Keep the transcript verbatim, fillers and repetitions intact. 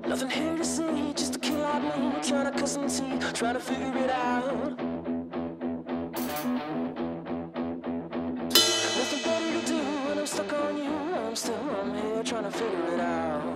Nothing here to see, just a kid like me, trying to cut some teeth, trying to figure it out. Nothing better to do when I'm stuck on you. I'm still, I'm here trying to figure it out.